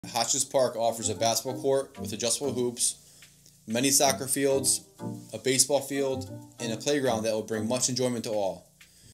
Hotchkiss Park offers a basketball court with adjustable hoops, many soccer fields, a baseball field, and a playground that will bring much enjoyment to all.